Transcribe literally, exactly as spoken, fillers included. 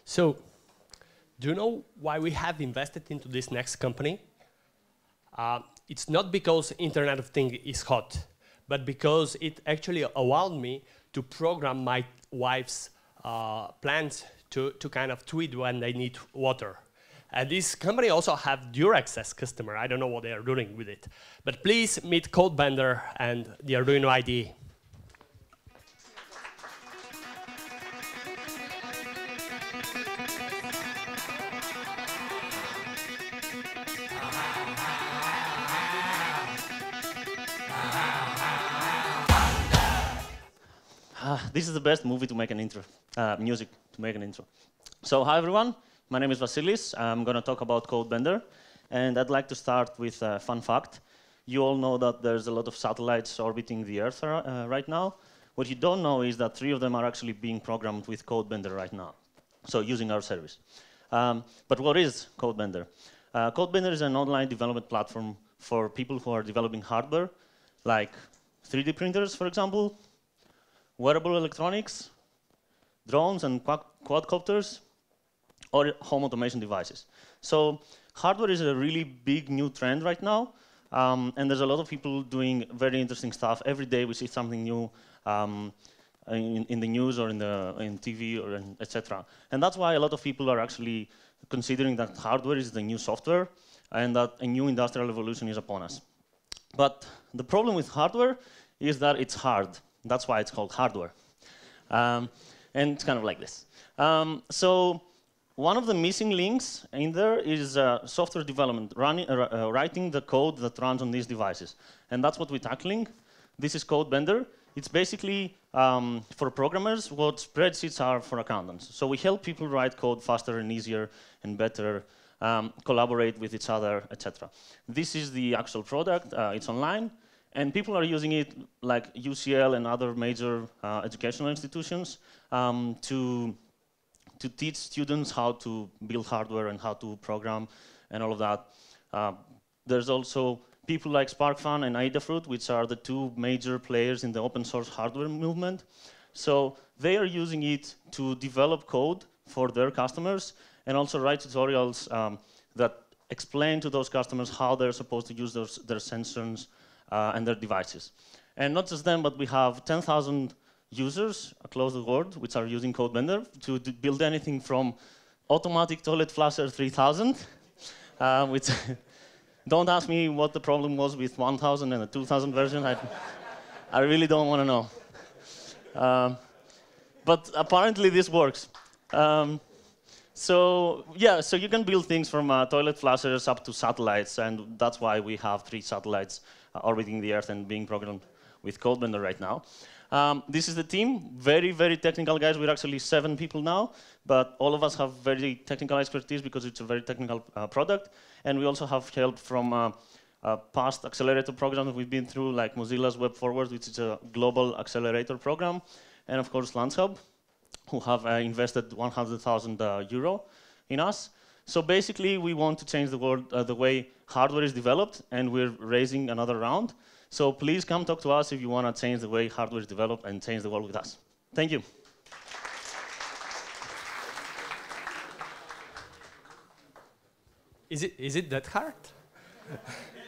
So, do you know why we have invested into this next company? Uh, it's not because Internet of Things is hot, but because it actually allowed me to program my wife's uh, plants to, to kind of tweet when they need water. And this company also have Durex as customer. I don't know what they are doing with it. But please meet CodeBender and the Arduino I D E. Uh, this is the best movie to make an intro, uh, music to make an intro. So hi everyone, my name is Vasilis. I'm going to talk about CodeBender, and I'd like to start with a fun fact. You all know that there's a lot of satellites orbiting the Earth uh, right now. What you don't know is that three of them are actually being programmed with CodeBender right now, so using our service. Um, but what is CodeBender? Uh, CodeBender is an online development platform for people who are developing hardware, like three D printers, for example, wearable electronics, drones and quad quadcopters, or home automation devices. So hardware is a really big new trend right now, um, and there's a lot of people doing very interesting stuff. Every day we see something new um, in, in the news or in the in T V or in et cetera. And that's why a lot of people are actually considering that hardware is the new software and that a new industrial revolution is upon us. But the problem with hardware is that it's hard. That's why it's called hardware. Um, and it's kind of like this. Um, so one of the missing links in there is uh, software development, running, uh, uh, writing the code that runs on these devices. And that's what we're tackling. This is CodeBender. It's basically, um, for programmers, what spreadsheets are for accountants. So we help people write code faster and easier and better, um, collaborate with each other, et cetera. This is the actual product. Uh, it's online. And people are using it, like U C L and other major uh, educational institutions, um, to, to teach students how to build hardware and how to program and all of that. Uh, there's also people like SparkFun and Adafruit, which are the two major players in the open source hardware movement. So they are using it to develop code for their customers and also write tutorials um, that explain to those customers how they're supposed to use those, their sensors Uh, and their devices. And not just them, but we have ten thousand users across the world which are using CodeBender to build anything from automatic toilet flusher three thousand, uh, which don't ask me what the problem was with one thousand and the two thousand version. I, I really don't want to know. Um, but apparently this works. Um, so yeah, so you can build things from uh, toilet flushers up to satellites, and that's why we have three satellites Uh, orbiting the Earth and being programmed with CodeBender right now. Um, this is the team, very, very technical guys. We're actually seven people now, but all of us have very technical expertise because it's a very technical uh, product. And we also have help from uh, uh, past accelerator programs we've been through, like Mozilla's Web Forward, which is a global accelerator program, and of course LanceHub, who have uh, invested one hundred thousand uh, euro in us. So basically, we want to change the world, uh, the way hardware is developed, and we're raising another round. So please come talk to us if you want to change the way hardware is developed and change the world with us. Thank you. Is it, is it that hard?